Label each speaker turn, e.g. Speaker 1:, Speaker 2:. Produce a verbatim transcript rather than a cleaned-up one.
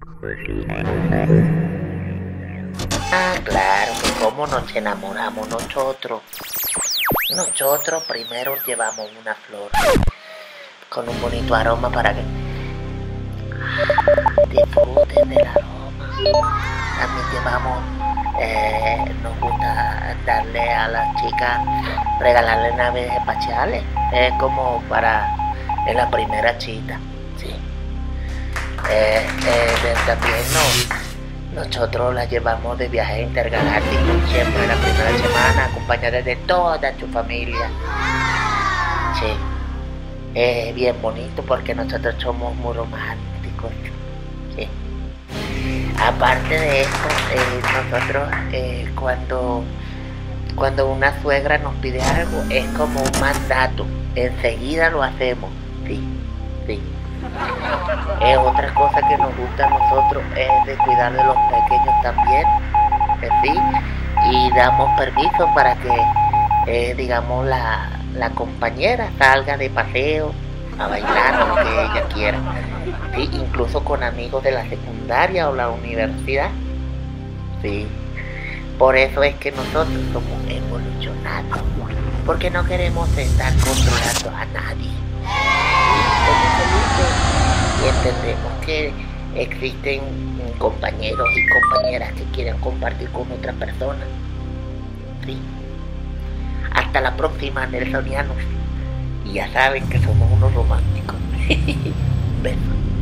Speaker 1: Ah, claro, que cómo nos enamoramos nosotros. Nosotros primero llevamos una flor con un bonito aroma para que disfruten del aroma. También llevamos, eh, nos gusta darle a las chicas, regalarle naves espaciales. Es como para en la primera cita, sí. Eh, eh, también no, nosotros la llevamos de viaje intergaláctico, siempre la primera semana, acompañada de toda tu familia. Sí, es bien bonito porque nosotros somos muy románticos. Sí. Aparte de esto, eh, nosotros eh, cuando, cuando una suegra nos pide algo, es como un mandato, enseguida lo hacemos. Sí, sí. Eh, otra cosa que nos gusta a nosotros es de cuidar de los pequeños también, eh, sí, y damos permiso para que, eh, digamos, la, la compañera salga de paseo a bailar o lo que ella quiera, sí, incluso con amigos de la secundaria o la universidad, sí. Por eso es que nosotros somos evolucionados, porque no queremos estar controlando a nadie. Y entendemos que existen compañeros y compañeras que quieren compartir con otra persona. Sí. Hasta la próxima, Nelsonianos. Y ya saben que somos unos románticos. Besos.